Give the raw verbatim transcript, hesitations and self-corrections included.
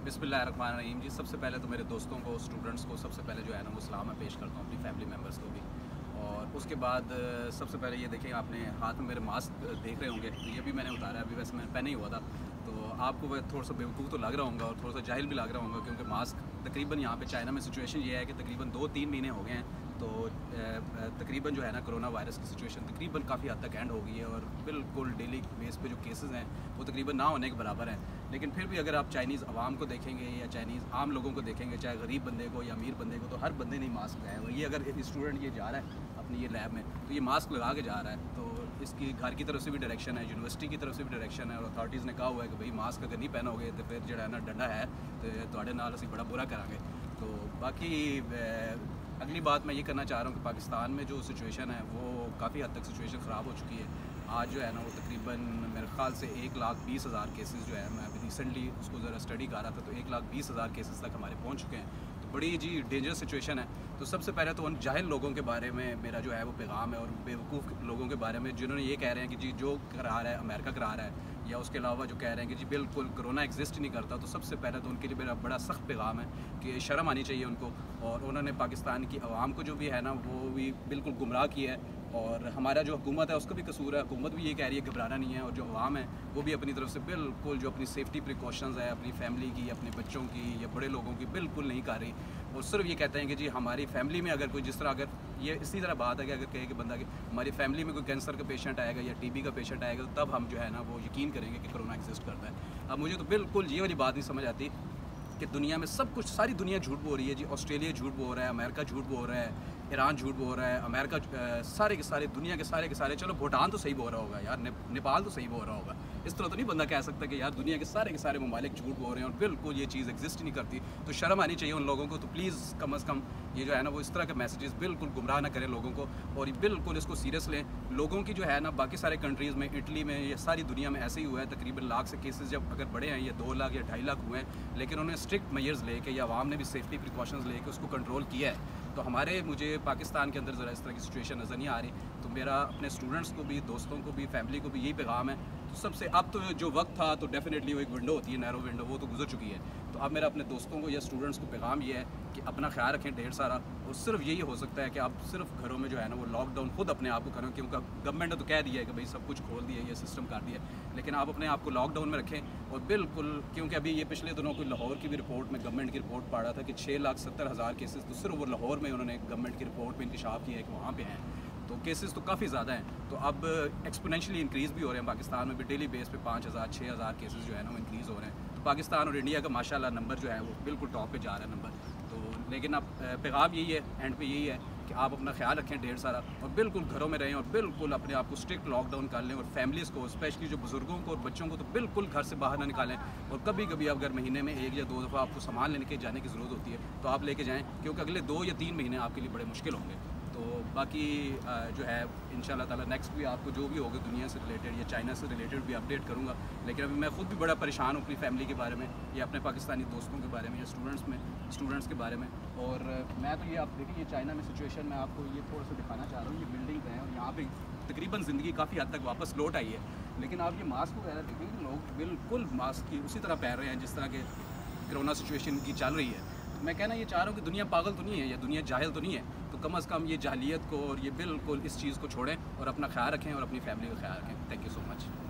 बिस्मिल्लाहिर्रहमानिर्रहीम जी। सबसे पहले तो मेरे दोस्तों को, स्टूडेंट्स को सबसे पहले जो है ना वो सलाम मैं पेश करता हूँ, अपनी फैमिली मेम्बर्स को भी। और उसके बाद सबसे पहले ये देखें, आपने हाथ में मेरे मास्क देख रहे होंगे, तो ये भी मैंने उतारा है। अभी वैसे मैं पहने ही हुआ था, तो आपको वह थोड़ा सा बेवकूफ़ तो लग रहा होगा और थोड़ा सा जाहिल भी लग रहा होगा, क्योंकि मास्क तकरीबन यहाँ पे चाइना में सिचुएशन ये है कि तकरीबन दो तीन महीने हो गए हैं, तो तकरीबन जो है ना कोरोना वायरस की सिचुएशन तकरीबन काफ़ी हद तक एंड हो गई है और बिल्कुल डेली बेस पे जो केसेस हैं वो तकरीबन ना होने के बराबर हैं। लेकिन फिर भी अगर आप चाइनीज़ आवाम को देखेंगे या चाइनीज़ आम लोगों को देखेंगे, चाहे गरीब बंदे को या अमीर बंदे को, तो हर बंदे ने मास्क लगाया हुआ है। ये अगर स्टूडेंट ये जा रहा है अपनी ये लैब में, तो ये मास्क लगा के जा रहा है, तो इसकी घर की तरफ से भी डायरेक्शन है, यूनिवर्सिटी की तरफ से भी डायरेक्शन है, और अथॉरिटीज़ ने कहा हुआ है कि भाई मास्क अगर नहीं पहनोगे तो फिर जो है ना डंडा है तो थोड़े नाल असी बड़ा बुरा करांगे। तो बाकी अगली बात मैं ये करना चाह रहा हूँ कि पाकिस्तान में जो सिचुएशन है वो काफ़ी हद तक सिचुएशन ख़राब हो चुकी है। आज जो है ना वो तकरीबन मेरे ख़्याल से एक लाख बीस हज़ार केसेस जो है, मैं अभी रिसेंटली उसको ज़रा स्टडी कर रहा था, तो एक लाख बीस हज़ार केसेस तक हमारे पहुँच चुके हैं। तो बड़ी जी डेंजरस सिचुएशन है। तो सबसे पहले तो उन जाहिल लोगों के बारे में मेरा जो है वो पैगाम है, और बेवकूफ़ लोगों के बारे में जिन्होंने ये कह रहे हैं कि जी जो करा रहा है अमेरिका करा रहा है, या उसके अलावा जो कह रहे हैं कि जी बिल्कुल कोरोना एग्जिस्ट ही नहीं करता, तो सबसे पहले तो उनके लिए मेरा बड़ा सख्त पैगाम है कि शर्म आनी चाहिए उनको। और उन्होंने पाकिस्तान की आवाम को जो भी है ना वो भी बिल्कुल गुमराह किया है, और हमारा जो हुकूमत है उसका भी कसूर है। हुकूमत भी ये कह रही है घबराना नहीं है, और जो आवाम है वो भी अपनी तरफ से बिल्कुल जो अपनी सेफ्टी प्रिकॉशंस है अपनी फैमिली की, अपने बच्चों की या बड़े लोगों की, बिल्कुल नहीं कर रही। और सिर्फ ये कहते हैं कि जी हमारी फैमिली में अगर कोई, जिस तरह अगर ये इसी तरह बात है कि अगर कहे कि बंदा कि हमारी फैमिली में कोई कैंसर का पेशेंट आएगा या टीबी का पेशेंट आएगा, तो तब हम जो है ना वो यकीन करेंगे कि कोरोना एग्जिस्ट करता है। अब मुझे तो बिल्कुल ये वाली बात नहीं समझ आती कि दुनिया में सब कुछ, सारी दुनिया झूठ बोल रही है जी। ऑस्ट्रेलिया झूठ बोल रहा है, अमेरिका झूठ बोल रहा है, ईरान झूठ बोल रहा है, अमेरिका सारे के सारे दुनिया के सारे के सारे, चलो भूटान तो सही बोल रहा होगा यार, ने, नेपाल तो सही बोल रहा होगा। इस तरह तो नहीं बंदा कह सकता कि यार दुनिया के सारे के सारे ममालिक झूठ बोल रहे हैं और बिल्कुल ये चीज़ एग्जिस्ट ही नहीं करती। तो शर्म आनी चाहिए उन लोगों को। तो प्लीज़ कम अज़ कम ये जो है ना वो इस तरह के मैसेजेस बिल्कुल गुमराह ना करें लोगों को, और बिल्कुल इसको सीरियस लें। लोगों की जो है ना बाकी सारे कंट्रीज़ में, इटली में, ये सारी दुनिया में ऐसे ही हुआ है। तकरीबन लाख से केसेस जब अगर बढ़े हैं, ये दो लाख या ढाई लाख हुए हैं, लेकिन उन्होंने स्ट्रिक्ट मेजर्स लेके या आवाम ने भी सेफ्टी प्रिकॉशंस लेके उसको कंट्रोल किया है। तो हमारे, मुझे पाकिस्तान के अंदर ज़रा इस तरह की सिचुएशन नज़र नहीं आ रही। तो मेरा अपने स्टूडेंट्स को भी, दोस्तों को भी, फैमिली को भी यही पैगाम है। तो सबसे अब तो जो वक्त था तो डेफिनेटली वो एक विंडो होती है, नैरो विंडो, वो तो गुजर चुकी है। तो अब मेरा अपने दोस्तों को या स्टूडेंट्स को पैगाम ये है कि अपना ख्याल रखें ढेर सारा। और सिर्फ यही हो सकता है कि आप सिर्फ घरों में जो है ना वो लॉकडाउन खुद अपने आप को करें, क्योंकि गवर्नमेंट ने तो कह दिया है कि भाई सब कुछ खोल दिया, ये सिस्टम कर दिया, लेकिन आप अपने आप को लॉकडाउन में रखें। और बिल्कुल, क्योंकि अभी ये पिछले दिनों को लाहौर की भी रिपोर्ट में, गवर्नमेंट की रिपोर्ट पढ़ा था कि छः लाख सत्तर हज़ार केसेस तो सिर्फ वो लाहौर में उन्होंने गवर्नमेंट की रिपोर्ट में इंकशाफ किया है कि वहाँ पे हैं। तो केसेस तो काफ़ी ज़्यादा हैं। तो अब एक्सपोनेंशियली इंक्रीज़ भी हो रहे हैं पाकिस्तान में भी, डेली बेस पे पाँच हज़ार छः हज़ार केसेस जो है ना वो इंक्रीज़ हो रहे हैं। तो पाकिस्तान और इंडिया का माशाल्लाह नंबर जो है वो बिल्कुल टॉप पे जा रहा है नंबर। तो लेकिन अब पैगाम यही है, एंड पे यही है कि आप अपना ख्याल रखें ढेर सारा, और बिल्कुल घरों में रहें, और बिल्कुल अपने आप को स्ट्रिक्ट लॉकडाउन कर लें। और फैमिलीज़ को, स्पेशली जो बुज़ुर्गों को और बच्चों को, तो बिल्कुल घर से बाहर ना निकालें। और कभी कभी अगर महीने में एक या दो दफ़ा आपको सामान लेने के जाने की ज़रूरत होती है तो आप लेके जाएँ, क्योंकि अगले दो या तीन महीने आपके लिए बड़े मुश्किल होंगे। तो बाकी जो है इंशाल्लाह ताला नेक्स्ट भी आपको जो भी होगा दुनिया से रिलेटेड या चाइना से रिलेटेड भी अपडेट करूँगा। लेकिन अभी मैं खुद भी बड़ा परेशान हूँ अपनी फैमिली के बारे में, या अपने पाकिस्तानी दोस्तों के बारे में, या स्टूडेंट्स में स्टूडेंट्स के बारे में। और मैं तो ये, आप देखिए ये चाइना में सिचुएशन, मैं आपको ये थोड़ा सा दिखाना चाह रहा हूँ। ये बिल्डिंग है और यहाँ पर तकरीबन ज़िंदगी काफ़ी हद तक वापस लौट आई है। लेकिन आप ये मास्क वगैरह देखेंगे, लोग बिल्कुल मास्क की उसी तरह पहन रहे हैं जिस तरह के कोरोना सिचुएशन की चल रही है। मैं कहना ये चाह रहा हूँ कि दुनिया पागल तो नहीं है या दुनिया जाहिल तो नहीं है। तो कम अज़ कम ये जाहिलियत को और ये बिल्कुल इस चीज़ को छोड़ें और अपना ख्याल रखें और अपनी फैमिली का ख्याल रखें। Thank you so much.